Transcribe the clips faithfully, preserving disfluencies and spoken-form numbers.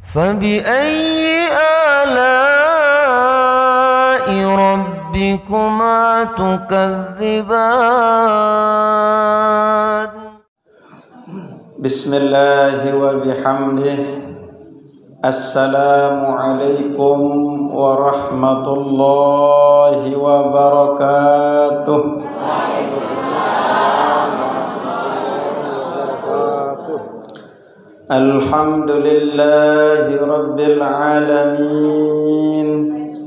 فبأي آلاء ربكما تكذبان بسم الله وبحمده السلام عليكم ورحمة الله وبركاته. الحمد لله رب العالمين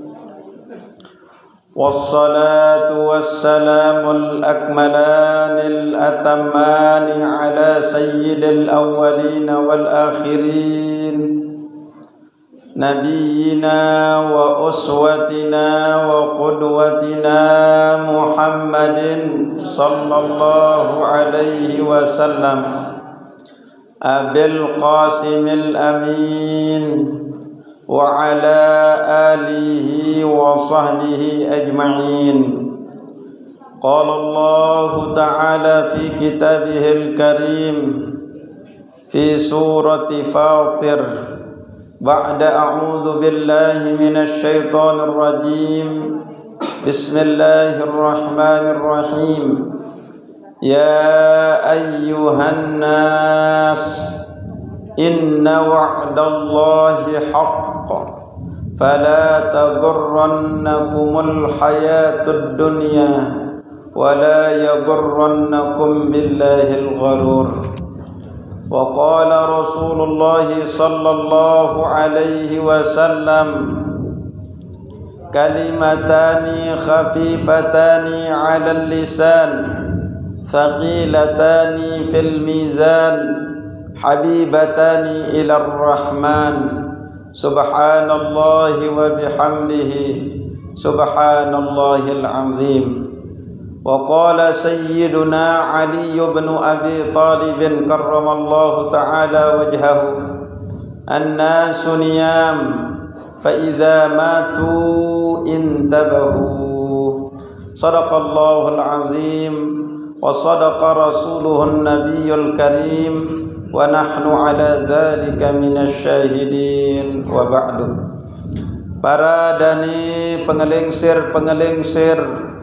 والصلاة والسلام الأكملان الأتمان على سيد الأولين والآخرين نبينا وأسوتنا وقدوتنا محمد صلى الله عليه وسلم أبي القاسم الأمين وعلى آله وصحبه أجمعين. قال الله تعالى في كتابه الكريم في سورة فاطر بعد أعوذ بالله من الشيطان الرجيم بسم الله الرحمن الرحيم يا أيها الناس إن وعد الله حق فلا تغرنكم الحياة الدنيا ولا يغرنكم بالله الغرور. وقال رسول الله صلى الله عليه وسلم كلمتان خفيفتان على اللسان ثقيلتان في الميزان حبيبتان إلى الرحمن سبحان الله وبحمده سبحان الله العظيم. وقال سيدنا علي بن أبي طالب كرم الله تعالى وجهه الناس نيام فإذا ماتوا انتبهوا. صدق الله العظيم وصدق رسوله النبي الكريم ونحن على ذلك من الsyahidin wa ba'du. Para dani pengelingsir-pengelingsir,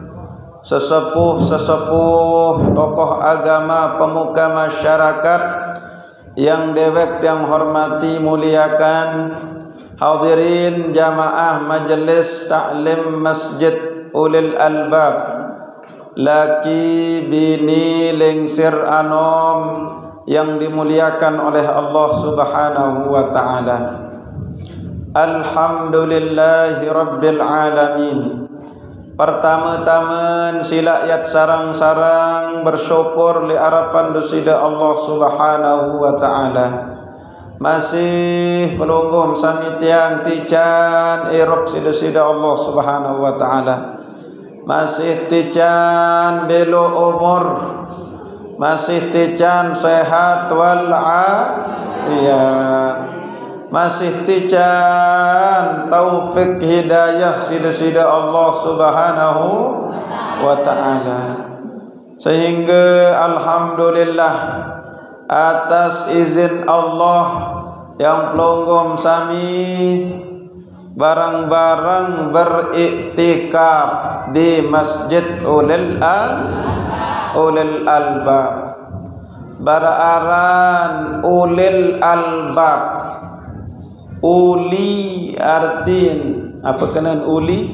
sesepuh-sesepuh, tokoh agama, pemuka masyarakat yang dewek yang hormati muliakan, hadirin jamaah majelis taklim Masjid Ulil Albab, laki bini lingsir anom yang dimuliakan oleh Allah Subhanahu wa ta'ala. Alhamdulillahi Rabbil Alamin. Pertama-tama sila ayat sarang-sarang bersyukur li harapan dusida Allah Subhanahu wa ta'ala. Masih pelunggum samitiang tican irop sida-sida Allah Subhanahu wa ta'ala. Masih tican belo umur, masih tican sehat wal afiyat, masih tican taufik hidayah sida-sida Allah Subhanahu wa ta'ala. Sehingga alhamdulillah atas izin Allah yang pelonggom sami barang-barang beriktikaf di Masjid Ulil Al Ulil Albab. Bararan Ulil Albab, uli artin apa kenan uli?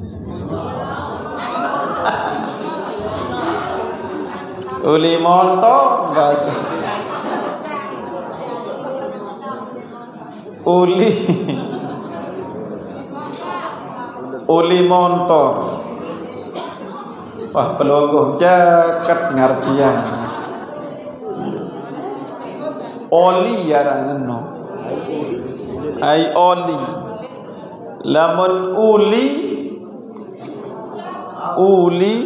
Uli motor bahasa uli uli motor. Wah pelongoh jaket ngartian oli yaran no ai oli lamun uli uli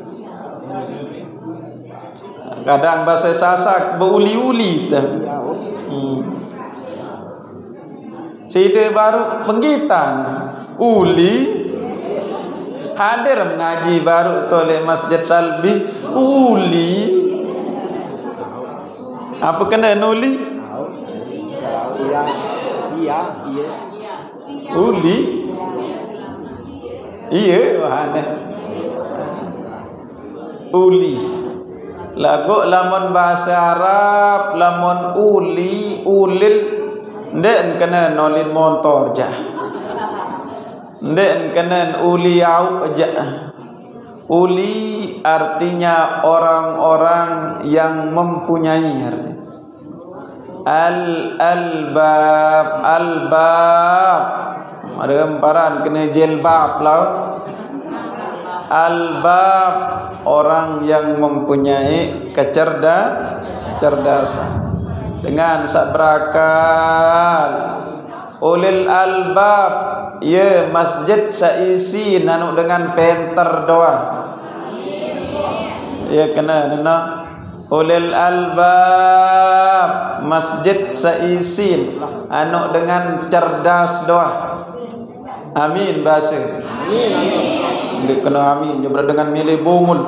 kadang bahasa Sasak beuli-uli teh. Hmm. Sida baru penggitan uli hadir mengaji baru toleh Masjid Salbi uli apa kena uli Iya, iya. Uli. Iya, wahana. Uli. Lagu lamun bahasa Arab, lamun uli, ulil, ndek kena nolin motor jah. Ndek kena uli au jah. Uli artinya orang-orang yang mempunyai artinya. Al albab albab ada gambaran kena jilbab lah. Albab orang yang mempunyai kecerdasan, kecerdasan dengan sak berakal. Ulil albab ya masjid saisi nanu dengan penter doa. Ya kena nana. Ulil albab masjid saisi anu dengan cerdas doa. Amin bahasa. Amin. Dia kena amin dia dengan milih bumul.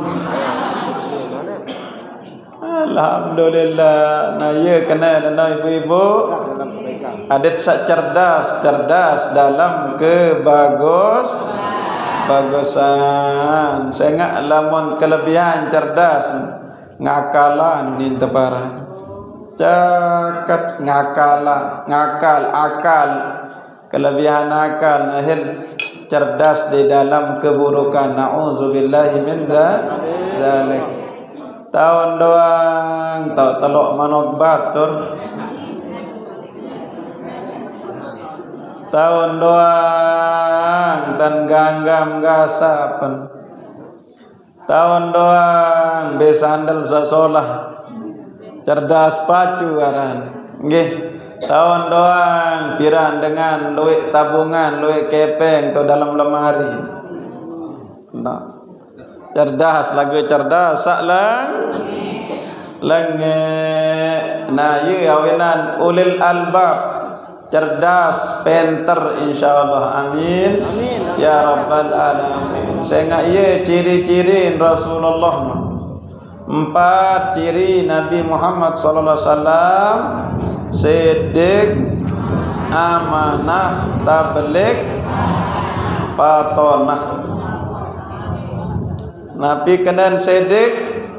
Alhamdulillah. Nah ya kena nana ibu-ibu adat sak cerdas cerdas dalam kebagus bagusan. Saya ingat lamun kelebihan cerdas ngakalan ni teparan. Cakat ngakalan ngakal akal kelebihan akal ahil cerdas di dalam keburukan. Nauzubillahi min zalik. Tahun doang tau telok manok batur. Tahun doang tan ganggam gasapan. Tahun doang be sandal sasolah. Cerdas pacu aran. Nggih. Tahun doang piran dengan duit tabungan, duit kepeng tu dalam lemari. Nah. Cerdas lagi cerdas saklang. Lenge. Nah, ye awinan ulil albab. Cerdas, pinter insyaallah. Amin. Amin. Ya rabbal alamin. Saya ingat ye ciri-ciri Rasulullah. Empat ciri Nabi Muhammad sallallahu alaihi wasallam. Siddiq, amanah, tabligh, patonah. Nabi kenan siddiq,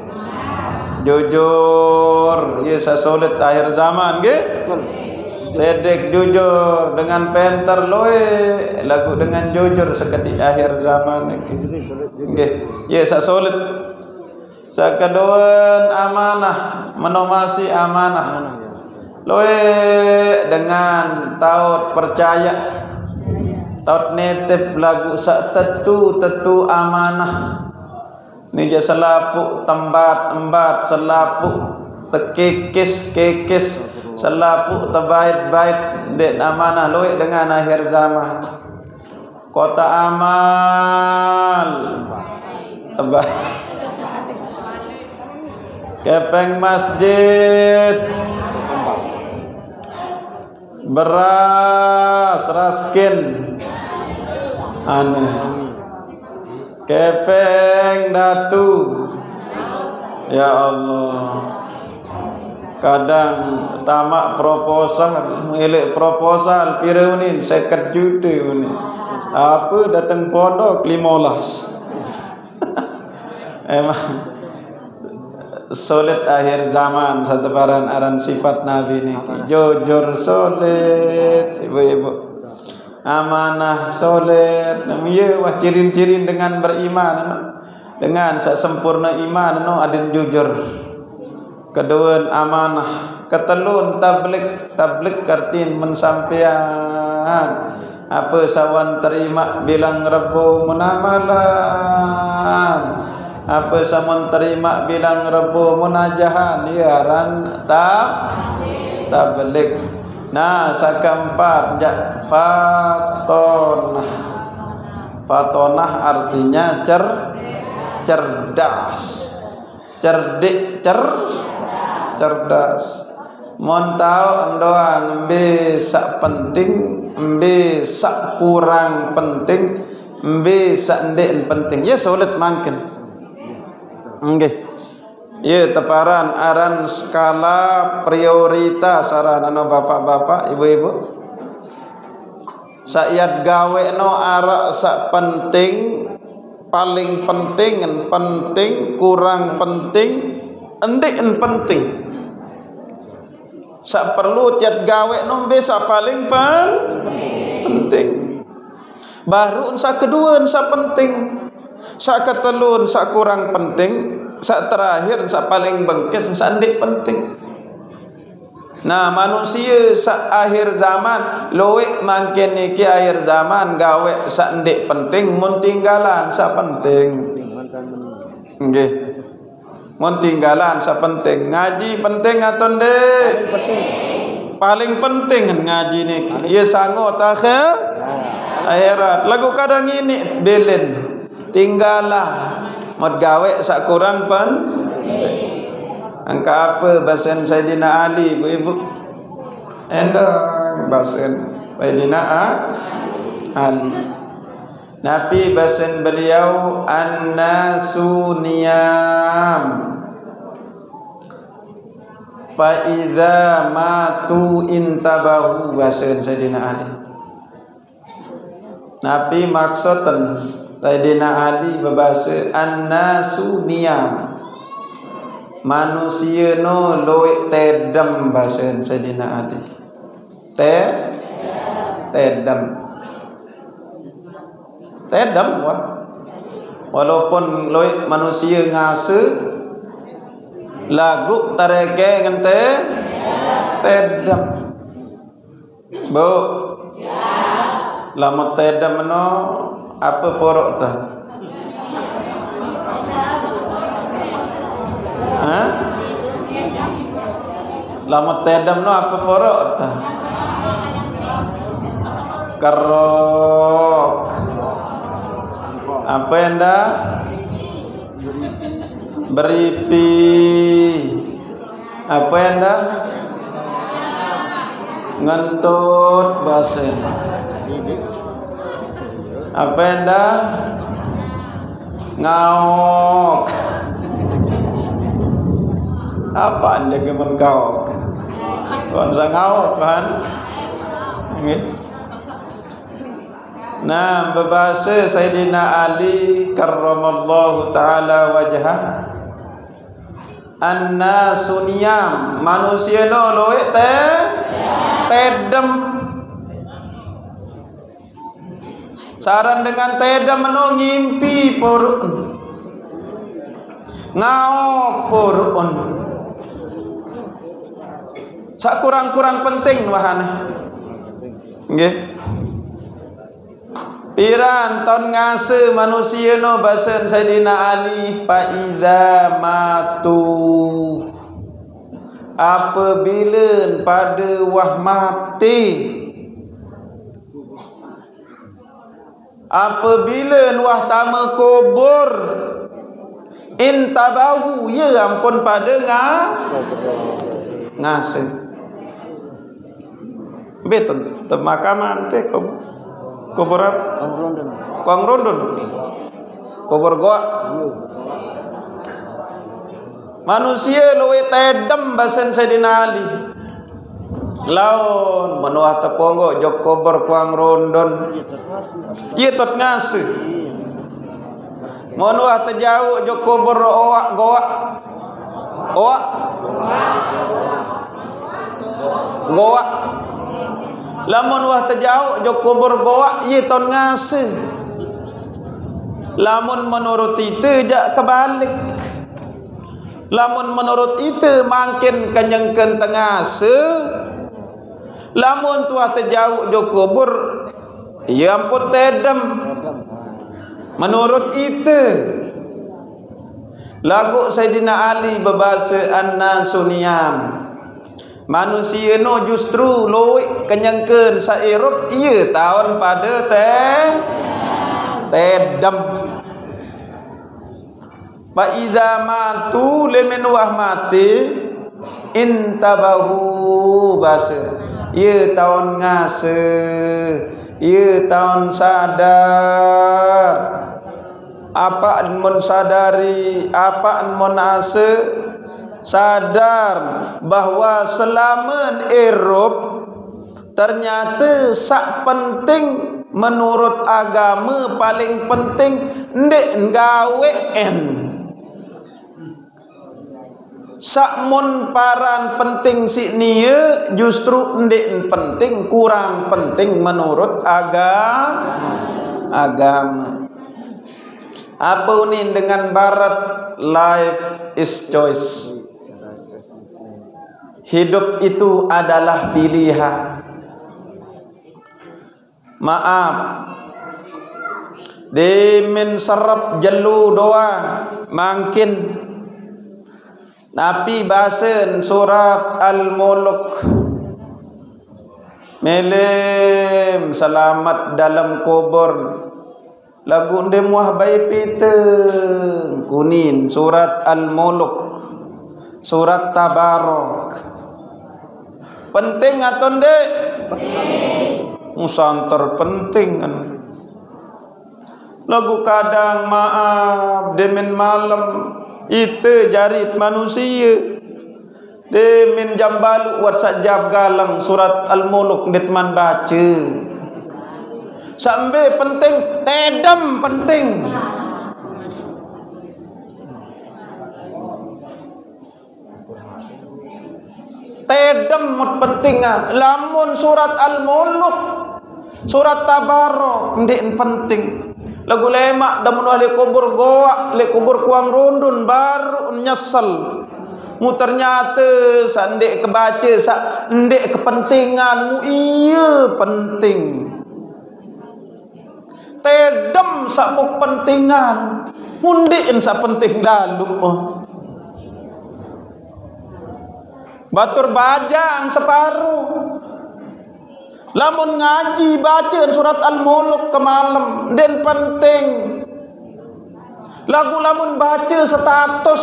jujur. Ya sesulit akhir zaman nggih. Siddiq jujur dengan penter loe lagu dengan jujur sekedi akhir zaman nggih. Nggih. Ya sesulit. Sakeduan amanah, menomasi amanah. Loe dengan taut percaya, taut netep lagu sak tetu tetu amanah. Nija selapuk tembat embat selapuk tekikis kekis selapuk tebait bait dek amanah. Loe dengan akhir zaman. Kota amal tebait kepeng masjid beras raskin aneh kepeng datu. Ya Allah, kadang tamak proposal milik proposal pireunin seket juta ini apa datang pondok limolas. Emang solid akhir zaman satu baran aran sifat Nabi ini jujur solid ibu-ibu amanah solid namiye wah cirin-cirin dengan beriman dengan sempurna iman no adin jujur. Kedua amanah. Ketelun tablik tablik kartin mensampaian apa sawan terima bilang Rabbu munamalan apa samun terima bilang Rabbu munajahan ya ran tab tablik. Nah sakeempat ja fatonah. Fatonah artinya cer cerdas, cerdik, cer cerdas. Mon tau endoa ngembe sak penting, embe sak kurang penting, embe sak ndek penting. Ya sulit mangken. Nggih. Ya teparan aran skala prioritas aran anu bapak-bapak, ibu-ibu. Sayat gawe no arak sak penting, paling penting en penting, kurang penting, endik en penting. Sak perlu tiat gawe no bisa paling pen penting. Baru sak kedua sak penting, sak ketelun sak kurang penting, sak terakhir sak paling bengkes sak endik penting. Nah manusia sa akhir zaman loik makin niki akhir zaman gawe sak ndik penting mun tinggalan sak penting. Nggih. Mun tinggalan sak penting. Ngaji penting atau ndik? Paling penting ngaji niki. Ieu sango takhir akhirat. Lagu kadang ini belen. Tinggalah mod gawe sak kurang penting. Angka apa bahasan Sayyidina Ali ibu-ibu? Endang bahasan Sayyidina Ali. Nabi bahasan beliau an-nasu niyam fa idza matu intabahu bahasan Sayyidina Ali. Nabi maksudkan Sayyidina Ali berbahasa an-nasu niyam. Manusia no loik tedam bahasa Sayyidina Ali. Te tedam. Tedam wah. Walaupun loik manusia ngase lagu tareke ngente tedam. Bu. Lama tedam no apa porok ta? Hah? Lama tedam no apa porok ta? Kerok. Apa yang dah? Beripi. Apa yang dah? Ngentut bahasa. Apa yang dah? Ngaok. Apa anda kemen kau? Kon sangau kan? Nah, berbahasa Sayyidina Ali karramallahu taala wajhah. An-nasu niyam, manusia no loe te tedem. Saran dengan tedem no ngimpi purun. Ngaok purun. Sak kurang-kurang penting wahana. Nggih. Piran ton ngase manusia no bahasan Sayyidina Ali fa idza matu. Apabila pada wah mati. Apabila wah tama kubur intabahu ya ampun pada ngas ngase. Betul, temakaman teh kubur. Kubur apa? Kuang rondon. Kubur goa. Manusia luwe tedem bahasan Sayyidina Ali. Laun menuah teponggo jok kubur kuang rondon. Iya tot ngase. Menuah terjauh jok kubur oak goa. Oak. Goa. Lamun wah terjauh jok kubur goa ye ton ngase. Lamun menurut itu jak kebalik. Lamun menurut itu makin kenyengkeun tengase. Lamun tuah terjauh jok kubur ye ampun tedem. Menurut itu lagu Sayyidina Ali berbahasa an-nasu niyam. Manusia no justru loik kenyangkeun sairut ieu tahun pada teh tedem. Fa idza matu lemen wah mati intabahu basir. Ieu tahun ngase, ieu tahun sadar. Apa mun sadari, apa mun ase sadar bahwa selama Eropa ternyata sak penting menurut agama paling penting ndek gawe en. Sakmun paran penting si niye justru ndek penting, kurang penting menurut agama. agama. Apa ini dengan barat? Life is choice. Hidup itu adalah pilihan. Maaf, di min serap jelu doang mungkin. Nabi bahasan surat Al-Mulk, melim selamat dalam kubur. Lagu ndem wah bayi peteng kunin surat Al-Mulk, surat Tabarok. Penting atau ndek? Musantar penting kan. Lagu kadang maaf demen malam itu jarit manusia. Demen jambal wat sajab galang surat Al-Mulk de teman baca. Sampai penting, tedam penting. Tedam mut pentingan. Lamun surat Al-Mulk, surat Tabarok ndek penting. Lagu lemak damun ahli kubur goa, le kubur kuang rundun baru nyesel. Mu ternyata sandek kebaca sak ndek kepentinganmu iya penting. Tedem sak mu pentingan, mundiin sak penting lalu. Oh. Batur bajang separuh. Lamun ngaji baca surat Al-Mulk ke malam dan penting. Lagu lamun baca status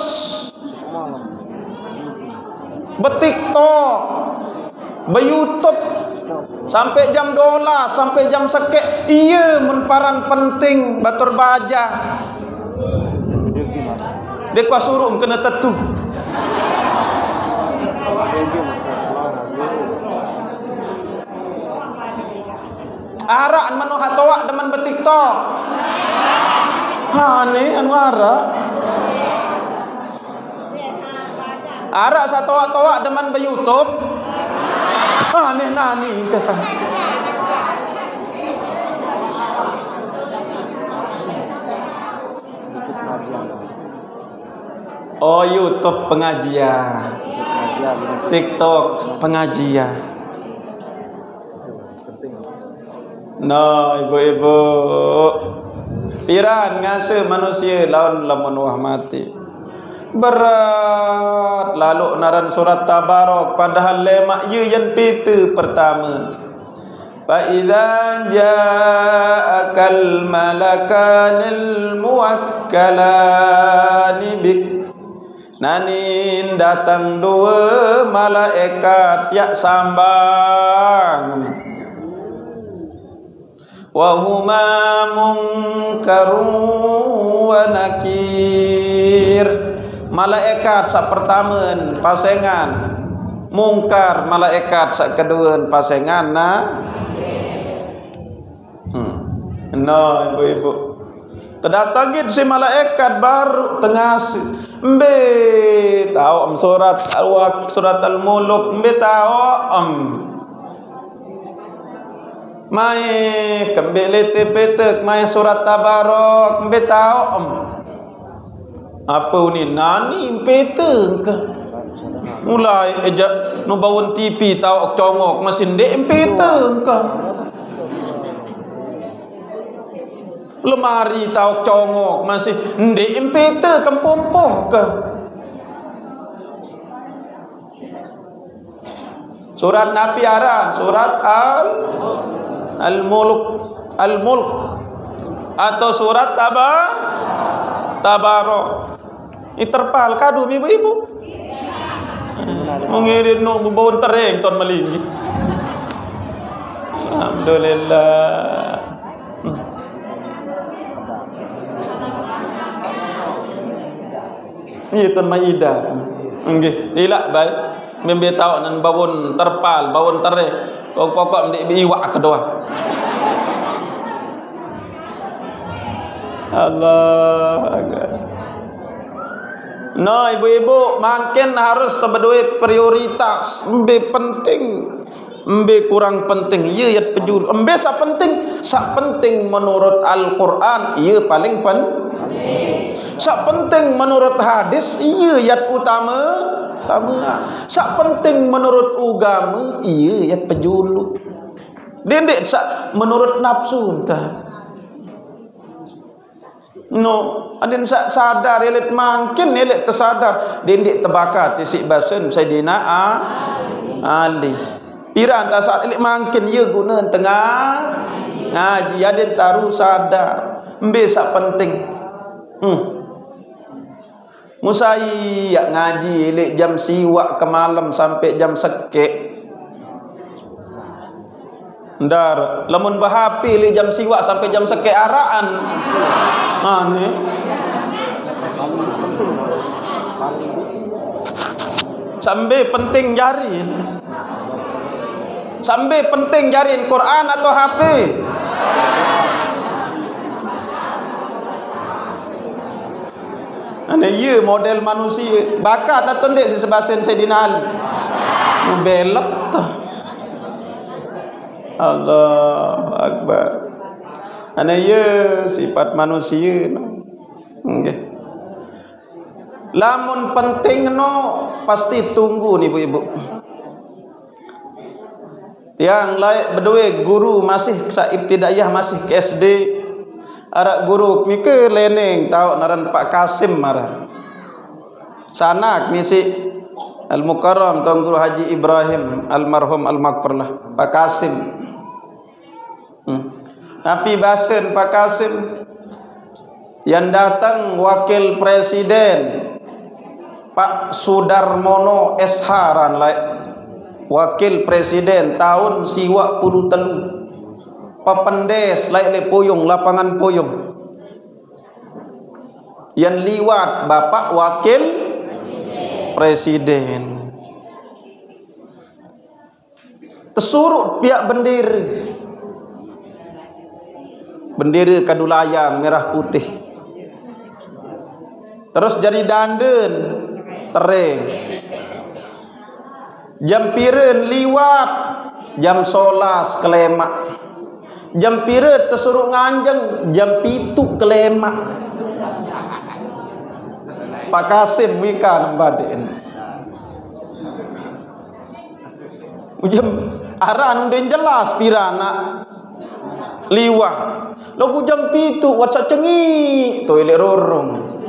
betiktok be-YouTube sampai jam dola sampai jam sekek iya menparan penting batur baja. Dek suruh kena tetu. Ara an manu hatoa demen betiktok. Ha ni anu ara. Ara satoa-toa demen be YouTube. Ha ni nani kata. Oh YouTube pengajian. TikTok pengajian. No, ibu-ibu piran ngase manusia lawan lamun wah mati berat lalu naran surat Tabarok padahal lemak ye yang pitu pertama fa idza ja'akal malakanil muwakkalani bik nanin datang dua malaikat yak sambang wa huma munkarun wa nakir. Malaikat sak pertama pasengan mungkar, malaikat sak kedua pasengan na hmm. No ibu-ibu terdatang si malaikat baru tengah mbe tahu surat al surat Al-Mulk mbe tahu am mai kembali tepetek mai surat Tabarok mbe tahu om apa ni nani petek ke mulai eja nu bawon T V tahu congok mesin dek petek ke lemari tahu congok masih ndek petek kempompoh ke surat Nabi aran surat Al Al-Mulk Al-Mulk atau surat Taba Tabarok. Ini terpal kadu ibu-ibu. Mengirim no bau tereng ton melinggi. Alhamdulillah. Ini ton Maidah. Nggih, dilak baik. Membe tahu nan bawon terpal, bawon tereng. Pokok mendik iwak kedua. Allah Akbar. No, ibu-ibu makin harus kebeduit prioritas. Lebih penting, lebih kurang penting. Ia yang pejul. Lebih sa penting, sa penting menurut Al-Quran. Ia paling penting. Sa penting menurut hadis. Ia yang utama. Utama. Sa penting menurut agama. Ia yang pejul. Dendik sa menurut nafsu entah. No, adin sadar elit makin elit tersadar dendik terbakar tisik basun Saidina Ali. Piran tak sadar elit makin ye guna tengah ngaji adin taru sadar mbesa penting. Hmm. Musai yak ngaji elit jam siwak ke malam sampai jam sekek. Ndar lamun bahapi li jam siwak sampai jam sekek araan. Mane sampai penting jari ini. Sampai penting jari Quran atau H P. Ane ye model manusia bakat atau ndek si sebasen Saidina Ali. Belot. Allah Akbar. Ana ye sifat manusia no. Nggih. Lamun penting no pasti tunggu nih ibu-ibu. Tiang lain berdua guru masih sa ibtidaiyah masih ke S D. Arak guru mikir leneng tahu naran Pak Kasim marah. Sanak misi Al-Mukarram Tuan Guru Haji Ibrahim almarhum al-maghfirlah Pak Kasim. Hmm. Tapi basen Pak Kasim yang datang wakil presiden Pak Sudarmono S H ran lai wakil presiden tahun siwa puluh telu papendes lai le puyung lapangan puyung yang liwat Bapak wakil presiden tersurut pihak bendera bendera kadulayang merah putih terus jadi danden tereng jam pireun liwat jam solas kelemak jam pireun tersuruh nganjeng jam pitu kelemak Pak Kasim wika nembaden jam aran den jelas pirana liwah lagu jam pitu wasa cengi toilet rorong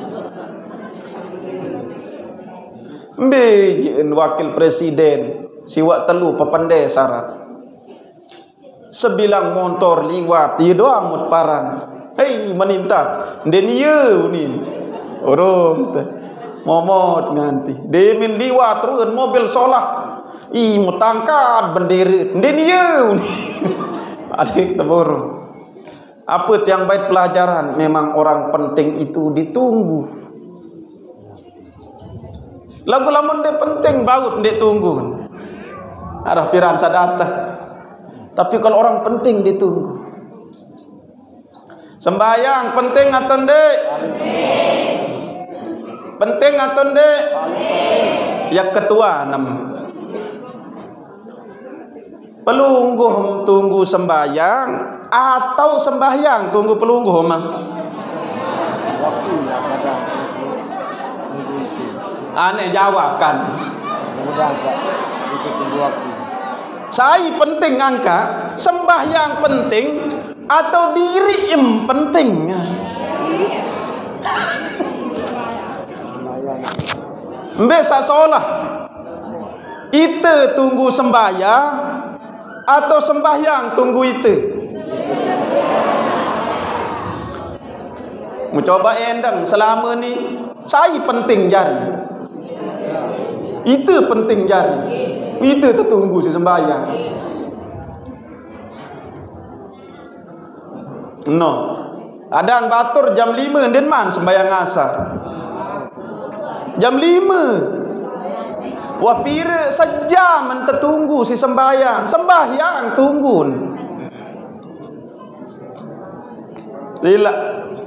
mbejen wakil presiden siwak telu papandai syarat sebilang motor liwat ye doang mut parang hei meninta den ye ni orang momot nganti demin liwat turun mobil solah ih mutangkat bendera den ye adik tebur. Apa yang baik pelajaran memang orang penting itu ditunggu. Lagu lamun dia penting baut dia tunggu. Arah piran sadata. Tapi kalau orang penting ditunggu. Sembayang penting atau ndek? Penting atau ndek? Yang ketua enam. Pelungguh tunggu sembayang atau sembahyang tunggu pelungguh mang. Aneh jawabkan. Saya penting angka sembahyang penting atau diri im penting. Mbesa sholah itu tunggu sembahyang atau sembahyang tunggu itu. Mencoba endang selama ni saya penting jari. Itu penting jari. Itu tertunggu si sembahyang. No. Adang batur jam lima den man sembahyang asar. Jam lima. Wah pira sejam tertunggu si sembahyang. Sembahyang tunggun. Lila.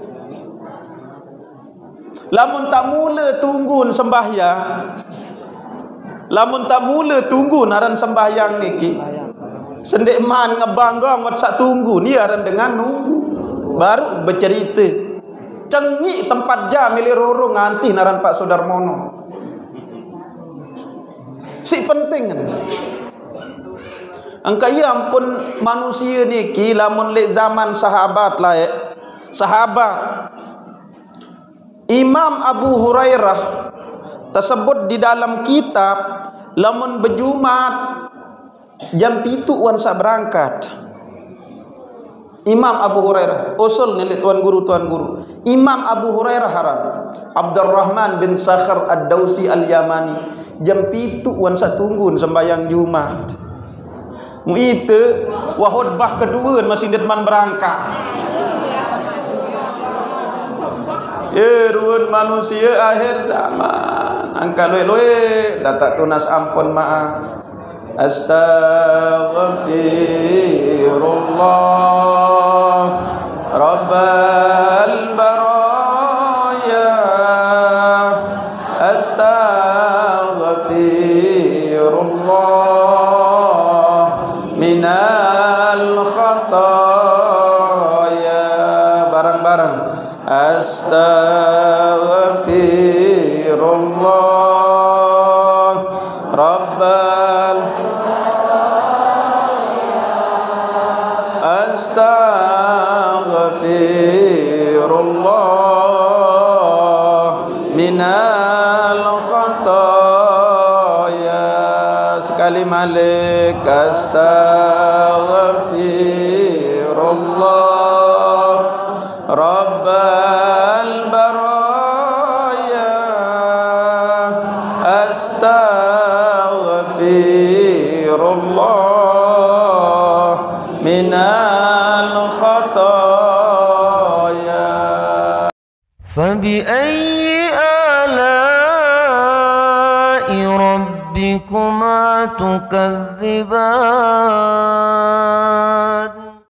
Lamun tak mula tunggun sembahyang. Lamun tak mula tunggun aran sembahyang niki. Sendek man ngebang doang wat sak tunggu ni aran dengan nunggu. Baru bercerita. Cengik tempat jam milik rorong nganti naran Pak Sudarmono. Si penting kan. Angka ya ampun manusia ni ki lamun lek zaman sahabat lah eh. Sahabat Imam Abu Hurairah tersebut di dalam kitab lamun berjumat jam pitu wan sak berangkat. Imam Abu Hurairah usul ni tuan guru tuan guru. Imam Abu Hurairah haram. Abdurrahman bin Sakhar Ad-Dausi Al-Yamani jam pitu wan sak tunggun sembahyang Jumat. Mu itu wa khutbah kedua masih detman berangkat. Ya ruun manusia akhir zaman. Angka loe-loe datak tunas ampun maaf. Astaghfirullah Rabbal baraya Astaghfirullah minal khataya. Barang-barang Astaghfirullah Rabbal Astaghfirullah minal khataya. Sekali malik Astaghfirullah Rabbal baraya Astaghfirullah minal khataya. فبأي آلاء ربكما تكذبان